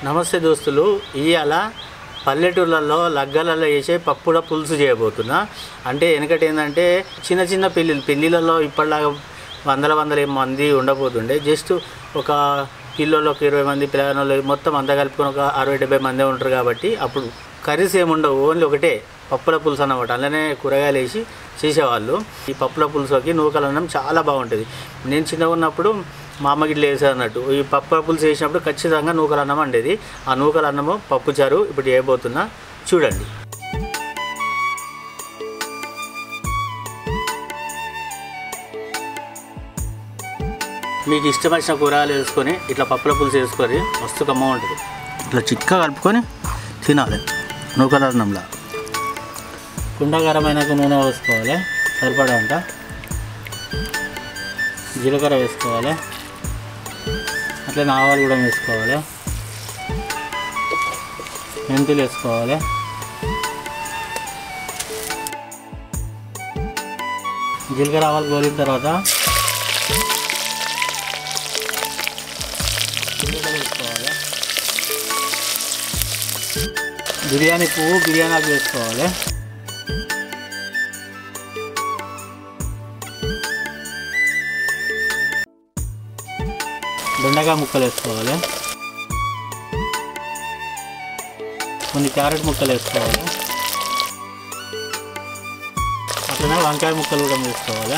నమస్తే దోస్తులు, ఇవాళ పల్లెటూళ్ళల్లో లగ్గలలో వేసే పప్పుల పులుసు చేయబోతున్నా. అంటే వెనకటి ఏంటంటే చిన్న చిన్న పెళ్ళిళ్ళలో ఇప్పటిలాగా వందల మంది ఉండబోతుండే. జస్ట్ ఒక కిలోలోకి 20 మంది పిల్లలు మొత్తం అంతా కలుపుకొని ఒక 60-70 మంది ఉంటారు. కాబట్టి అప్పుడు కర్రీస్ ఏముండవు, ఓన్లీ ఒకటే పప్పుల పులుసు అన్నమాట. అలానే కూరగాయలు వేసి చేసేవాళ్ళు. ఈ పప్పుల పులుసుకి నూకల అన్నం చాలా బాగుంటుంది. నేను చిన్నగా ఉన్నప్పుడు మా అమ్మకి ఇట్లా వేసేది అన్నట్టు. ఈ పప్పుల పులుసు వేసినప్పుడు ఖచ్చితంగా నూకల అన్నం వండేది. ఆ నూకల అన్నము పప్పు చారు ఇప్పుడు చేయబోతున్నా, చూడండి. మీకు ఇష్టం వచ్చిన కూరగాయలు వేసుకొని ఇట్లా పప్పుల పులుసు వేసుకొని మస్తు కమ్మ ఉంటుంది. ఇట్లా చిక్కగా కలుపుకొని తినాలి నూకల అన్నంలా. కుండగరమైనాక నూనె వేసుకోవాలి సరిపడా అంట. జీలకర్ర వేసుకోవాలి, అట్లనే ఆవాలు కూడా వేసుకోవాలి, మెంతులు వేసుకోవాలి, జీలకర్ర ఆవాలు గోలిన తర్వాత వేసుకోవాలి. బిర్యానీ పువ్వు, బిర్యానీ ఆకు వేసుకోవాలి. బెండకాయ ముక్కలు వేసుకోవాలి, కొన్ని క్యారెట్ ముక్కలు వేసుకోవాలి, అట్లనే వంకాయ ముక్కలు కూడా వేసుకోవాలి.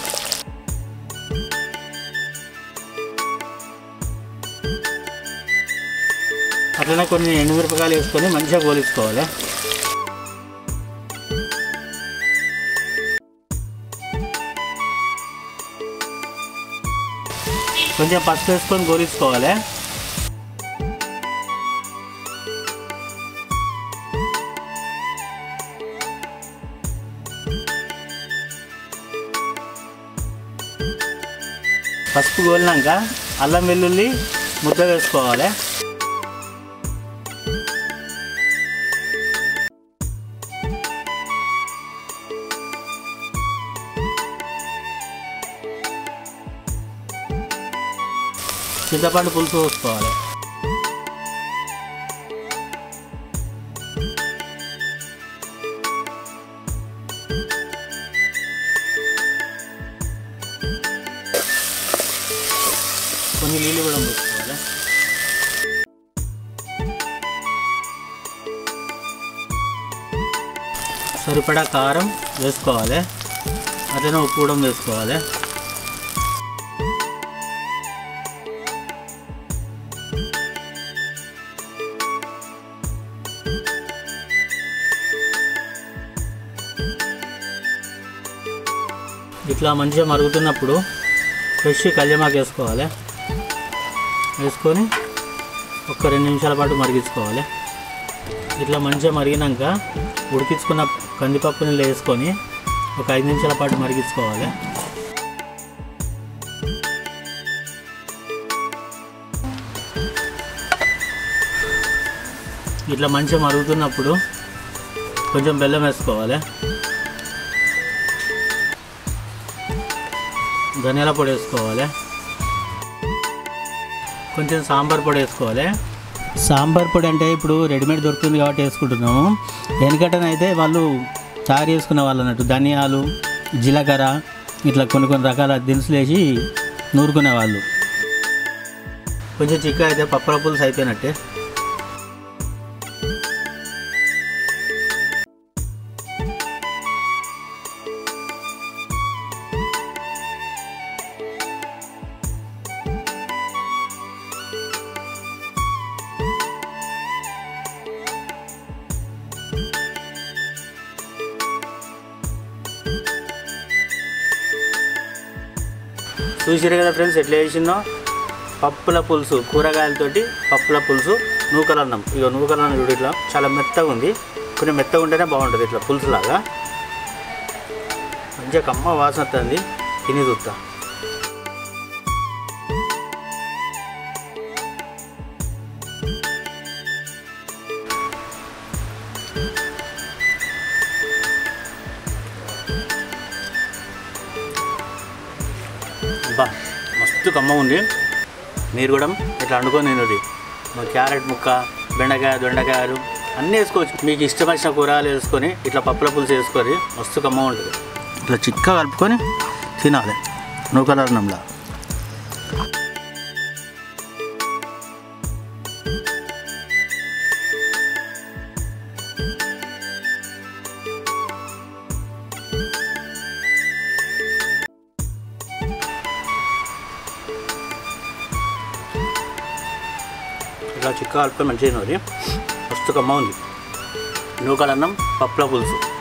అట్లనే కొన్ని ఎండుమిరపకాయలు వేసుకొని మంచిగా గోలించుకోవాలి. కొంచెం పసుపు వేసుకొని గోలించుకోవాలి. పసుపు గోలినాక అల్లం వెల్లుల్లి ముద్ద వేసుకోవాలి. చింతపండు పులుసు పోసుకోవాలి. కొన్ని నీళ్ళు కూడా పోసుకోవాలి. సరిపడా కారం వేసుకోవాలి, అట్లనే ఉప్పు కూడా వేసుకోవాలి. ఇట్లా మంచిగా మరుగుతున్నప్పుడు ఫ్రెష్ కళ్యమాకు వేసుకోవాలి. వేసుకొని ఒక 2 నిమిషాల పాటు మరిగించుకోవాలి. ఇట్లా మంచిగా మరిగినాక ఉడికించుకున్న కందిపప్పు నీళ్ళు వేసుకొని ఒక 5 నిమిషాల పాటు మరిగించుకోవాలి. ఇట్లా మంచిగా మరుగుతున్నప్పుడు కొంచెం బెల్లం వేసుకోవాలి, ధనియాల పొడి వేసుకోవాలి, కొంచెం సాంబార్ పొడి వేసుకోవాలి. సాంబార్ పొడి అంటే ఇప్పుడు రెడీమేడ్ దొరుకుతుంది కాబట్టి వేసుకుంటున్నాము. వెనకటనైతే వాళ్ళు చారు వేసుకునే వాళ్ళు అన్నట్టు. ధనియాలు, జీలకర్ర ఇట్లా కొన్ని రకాల దినుసులు వేసి నూరుకునేవాళ్ళు. కొంచెం చిక్క అయితే పప్పుల పులుసు అయిపోయినట్టే. చూసారు కదా ఫ్రెండ్స్, ఎట్లా వేసిందో పప్పుల పులుసు, కూరగాయలతోటి పప్పుల పులుసు, నూకల అన్నం. ఇక నూకల అన్నం చూడు ఇట్లా చాలా మెత్తగా ఉంది. కొంచెం మెత్తగా ఉంటేనే బాగుంటుంది ఇట్లా పులుసులాగా. మంచిగా కమ్మ వాసన వస్తుంది. తిని చూస్తా. బా మస్తు కమ్మ ఉంది. మీరు కూడా ఇట్లా వండుకొని తినండి. క్యారెట్ ముక్క, బెండకాయ, దొండకాయలు అన్నీ వేసుకోవచ్చు. మీకు ఇష్టం వచ్చిన కూరగాయలు వేసుకొని ఇట్లా పప్పుల పులుసు వేసుకొని మస్తు కమ్మ ఉంటుంది. ఇట్లా చిక్కగా కలుపుకొని తినాలి నూకలన్నంలా. ఇలా చిక్కగా కలుపుకొని మంచిగా తినాలి. మస్తు కమ్మ ఉంది నూకలన్నం పప్పుల పులుసు.